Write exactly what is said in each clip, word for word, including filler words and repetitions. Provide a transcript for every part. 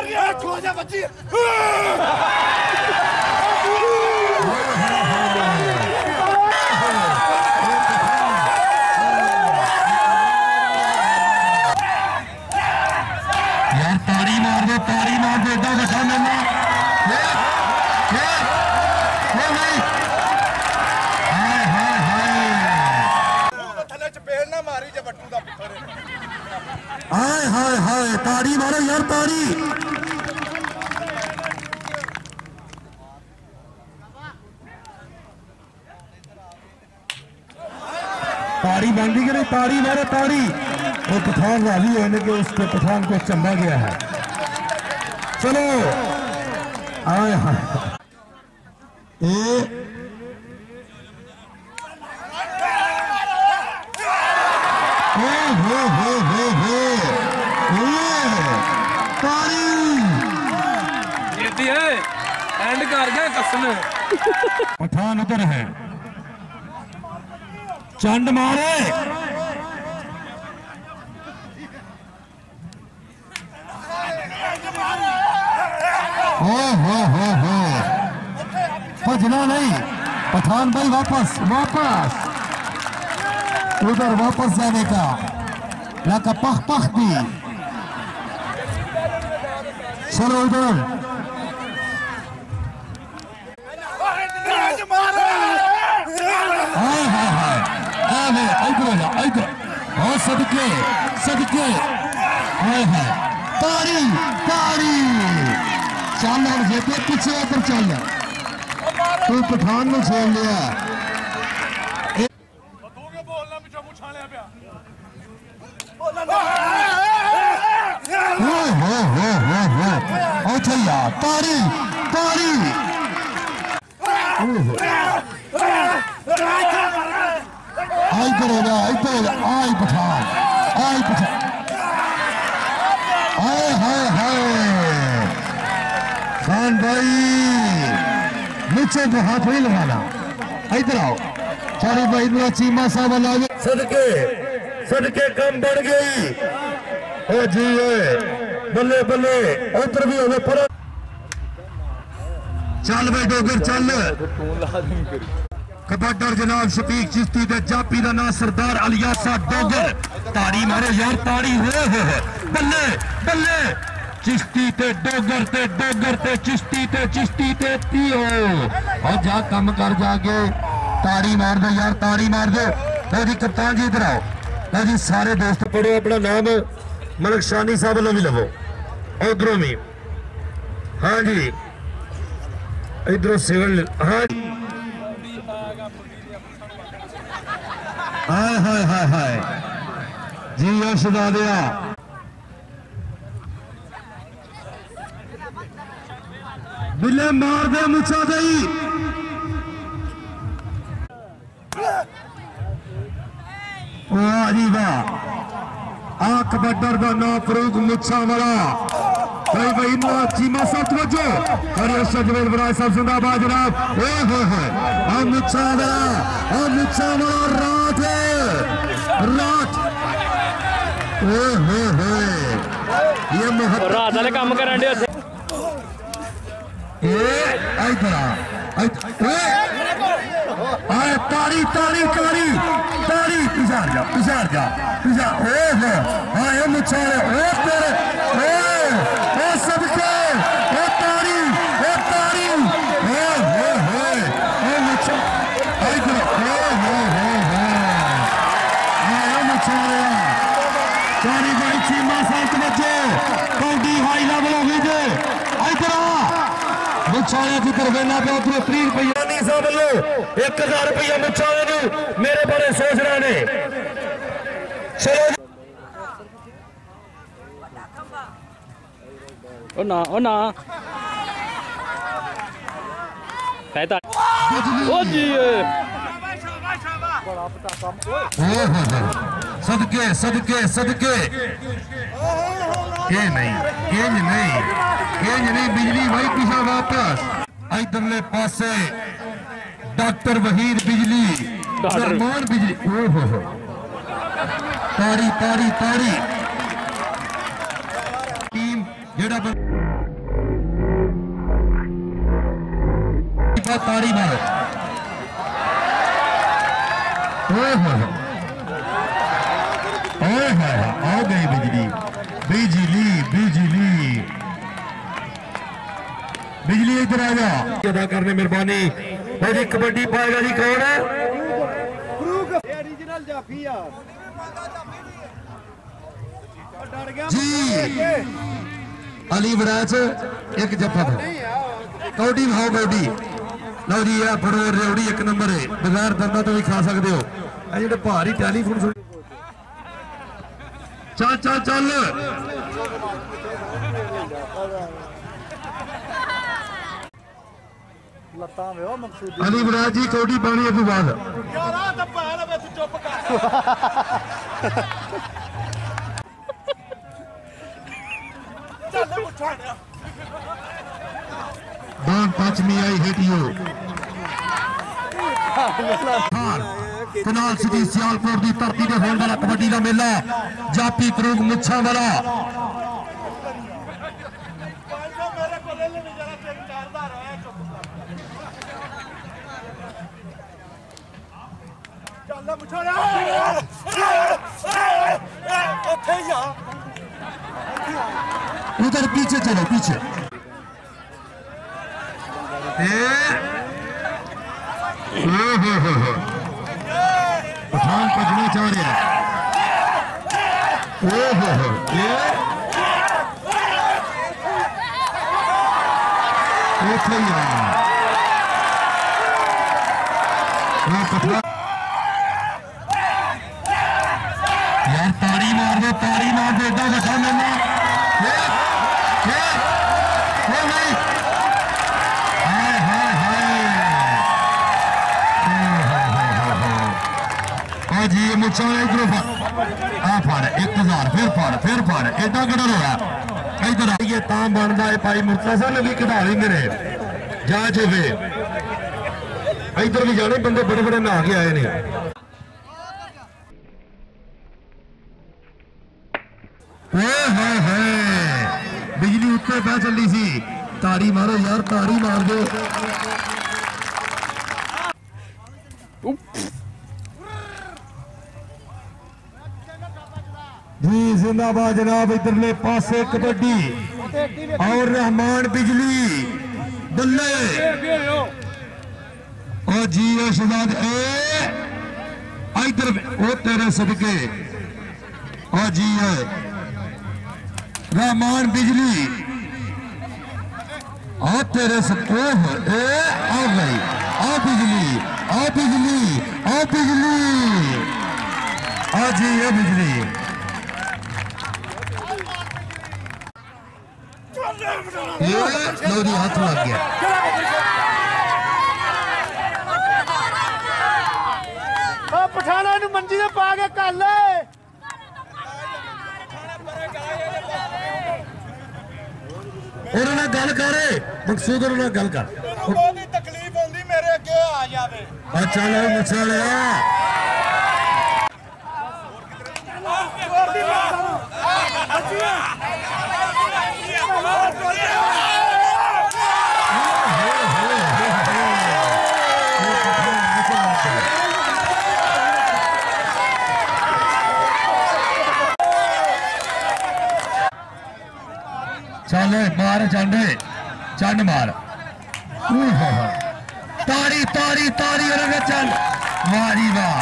मार गया खो जा बच्ची यार ताड़ी मार दो ताड़ी मार दो एडा वड्डा मेला हाय हाय हाय ताड़ी मारो यार ताड़ी ताड़ी बन गई कि नहीं ताड़ी मारो ताड़ी वो पठान राजी होने के उसके पठान को चंबा गया है चलो आए हाय ए हो हो हो हो एंड कर गया कसम पठान उधर है चंड मारे हो हो हो हो भजना नहीं पठान भाई वापस वापस उधर वापस जाने का लाका पख पख दी चलो उधर हाय हाय हाय आवे इधर आ इधर और सदके सदके हाय हाय तारी तारी चल और जेते पीछे उधर चल तू पठान ने छोड़ लिया हो हो हो हो हो अच्छा यार तारी तारी आई करेगा आई करेगा आई पठान आई पठान हाय हाय हाय खान भाई नीचे तो हाथ नहीं लगाना इधर आओ सारी भाई इधर चीमा साहब ला सदके सदके कम बढ़ गई ओ जी बल्ले बल्ले उधर भी हो पर चल भाई डोगर चल कबड्डर जनाब शफीक चिश्ती दे जापी दा नाम सरदार अलियासा डोगर ताड़ी मारो यार ताड़ी हो हो बल्ले बल्ले चिश्ती ते डोगर ते डोगर ते चिश्ती ते चिश्ती ते तीओ और जा कम कर जाके ताड़ी मार दो यार ताड़ी मार दो जी कप्तान जी इधर आओ जी सारे दोस्त पढ़ो अपना नाम मलक शानी साहब वालों भी लवो उधरों भी हाँ जी इधरों सिविल हाँ हाय हाय हाय हाय जी यश दिया बिल्ले मार दे मुछा दई वाह जी वाह आ कबड्डर का नाम फरूक मुछा वाला भाई भाई ना चीमा साहब तवज्जो अरे अर्शद जवेद बराज साहब जिंदाबाद जनाब ओए होए होए आ मुछा वाला आ मुछा वाला रात रात ओए होए होए ये मोहब्बत रात वाले काम करन दे ए इधर आ आए तारी तारी तारी तारी पिछाड़ जा पिछाड़ जा पिछाड़ ओ हो आए मुछाड़े ओ तेरे ओ ओ सबके ओ तारी ओ तारी ओ हो हो ओ मुछा इधर ओ हो हो हो आए मुछाड़े तारी भाई चीमा साहब बच्चे कौडी हाई लेवल हो गई जे इधर आ मुछाड़े की तरफ ना पे उधर तीन रुपये साहब लो एक हजार रुपया मुछाड़े मेरे बारे सोच रहे ने चलो ओ ना ओ ना कहता ओ जी सदके सदके सदके ये नहीं केंज नहीं केंज नहीं बिजली भाई पीछा वापस इधरले पासे डॉक्टर वहीद बिजली सरमान बिजली ओ हो हो तारी तारी तारी टीम जेड़ा ताड़ी मारो। आ गई बिजली बिजली बिजली बिजली इधर आ जा अदा करने मेहरबानी भाई। कबड्डी पाएगा जी कौन है? जी अली वराज एक जफा था कौडी भाव कौडी लो जी है फड़ो रेवड़ी एक नंबर है बगैर दंदा तो भी खा सकते हो। जो भारी टेलीफोन सुन चल चल चल अली वराज जी कौडी पानी अभी बाद Don't touch me, I hate you. Canal city Sialkot की धरती से होने वाला कबड्डी का मेला जापी करूग मुच्छा वाला उधर पीछे चलो पीछे पठान पकड़ना चाह रहे हैं। यार ताड़ी मार दो ताड़ी मार दो एडा बसा मैंने जी मुच्छा इधरों आ फाड़ एक हजार फिर फाड़ फिर फाड़ एडा कड़ा होया इधर आइए तां बनता है भाई मुर्तजा ने भी कढ़ा ली मेरे जा चुके इधर भी जाने बंदे बड़े बड़े नहा के आए ने। बिजली उत्ते पै चली सी ताड़ी मारो यार ताड़ी मार दो जी जिंदाबाद जनाब। इधरले पासे कबड्डी और रहमान बिजली बल्ले और जी शहजाद इधर वो तेरे सदके और जी रहमान बिजली और तेरे सदके आ गई आ बिजली आ बिजली आ बिजली आ जी ये बिजली लोरी हाथ लग गया पठाना मंजी ने पा के कर ले उन्होंने गल कर मकसूद उन्होंने गल कर तकलीफ होंदी मेरे अगे आ जावे अच्छा लो मुच्छा लिया चल मार चंडे चंड मार तारी तारी तारी चल मारी वाह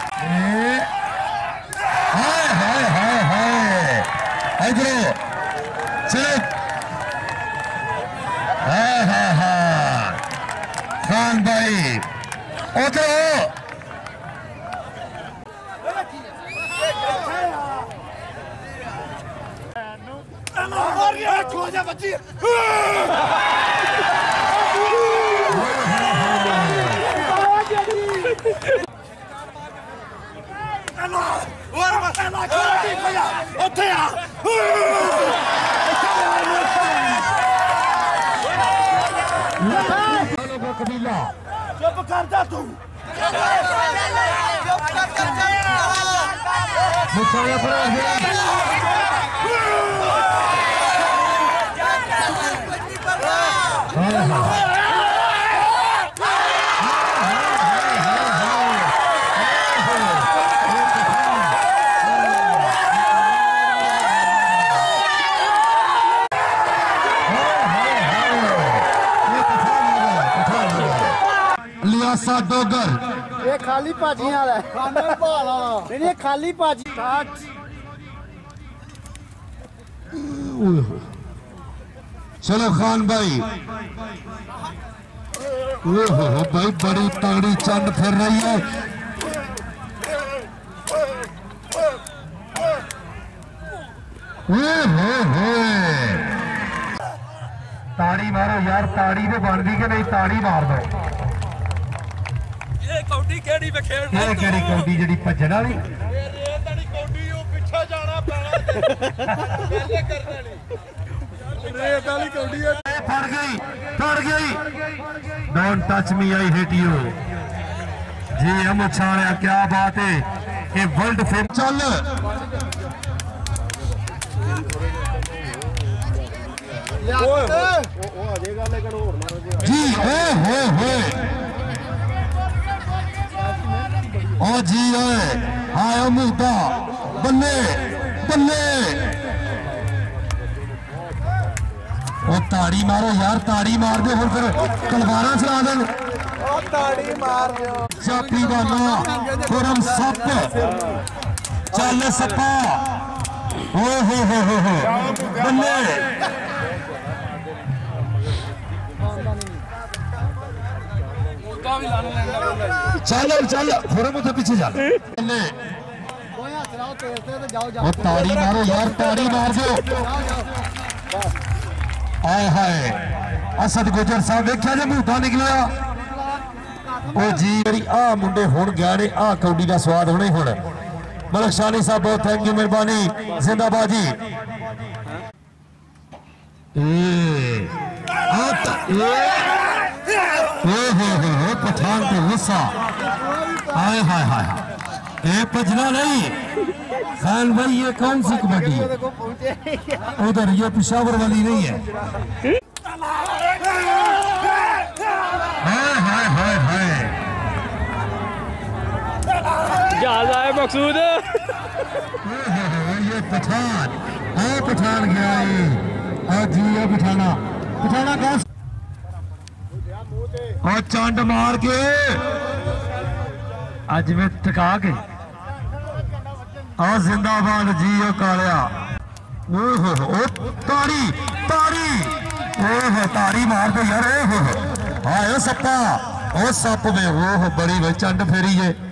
हाय हाय हाय हाय इधरो चलो हाँ हाँ हाँ खान भाई उधर बच्ची कबीला चुप कर जा तू मुझे पर लीसा डोगर ये खाली भाजी वाला है खाने भाल वाला नहीं ये खाली भाजी चलो खान भाई ओहो भाई बड़ी तगड़ी चंद फिर रही है ओहो ताड़ी मारो यार ताड़ी तो बनती कि नहीं ताड़ी मार दो ਇਹ ਕੌਡੀ ਕਿਹੜੀ ਵੇ ਖੇਡ ਇਹ ਕਿਹੜੀ ਕੌਡੀ ਜਿਹੜੀ ਭੱਜਣ ਵਾਲੀ ਇਹ ਰੇਤ ਵਾਲੀ ਕੌਡੀ ਉਹ ਪਿੱਛੇ ਜਾਣਾ ਪੈਣਾ ਪਹਿਲੇ ਕਰਨ ਵਾਲੀ ਰੇਤ ਵਾਲੀ ਕੌਡੀ ਹੈ फट गई फट गई don't touch me I hit you जी हम उछालिया क्या बात है ये वर्ल्ड फेम चल जी ओ हो हो ओ जी ओए हाय मुद्दा बल्ले बल्ले ਉਹ ਤਾੜੀ ਮਾਰੋ ਯਾਰ ਤਾੜੀ ਮਾਰ ਦਿਓ ਹੁਣ ਫਿਰ ਤਲਵਾਰਾਂ ਚਲਾ ਦੇਣ ਉਹ ਤਾੜੀ ਮਾਰ ਦਿਓ ਚਾਪੀ ਬਾਨਾ ਖੁਰਮ ਸੱਪ ਚੱਲ ਸੱਪਾ ਓ ਹੋ ਹੋ ਹੋ ਹੋ ਬੱਲੇ ਚੱਲ ਚੱਲ ਖੁਰਮ ਉੱਥੇ ਪਿੱਛੇ ਚੱਲ ਬੱਲੇ ਕੋਈ ਹੱਥ ਲਾਓ ਤੇਲ ਤੇ ਤੇ ਜਾਓ ਜਾਓ ਉਹ ਤਾੜੀ ਮਾਰੋ ਯਾਰ ਤਾੜੀ ਮਾਰ ਦਿਓ आए हाय असद गुजर साहब देखा जे मूठा निकलिया ओ जी मेरी आ मुंडे हुण गए ने आ कौडी का स्वाद होने हुण मलक शानी साहब बहुत थैंक यू मेहरबानी जिंदाबाद जी ए आ ए ओ हो हो पठान पे गुस्सा आए हाय हाय ए पजना नहीं खान भाई ये कौन सी कबड्डी है उधर ये पिशावर वाली नहीं है हाय हाय हाय हाय जहाज आए मकसूद ये पठान आ पठान गया ये आ जी ये पठाना पठाना कौन और चंड मार के अज में टका के आ जिंदाबाद जी ओ कालिया ओहो ओ ताड़ी ताड़ी ओहो ताड़ी मार दे यार ओहो हाय सप्पा ओ सप में ओहो बड़ी भाई चंड फेरी है